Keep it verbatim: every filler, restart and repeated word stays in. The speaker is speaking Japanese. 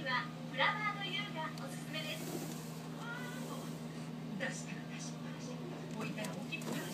にはフラワード U がおすすめです。 出しから出しっぱなし置いたら置きっぱなし。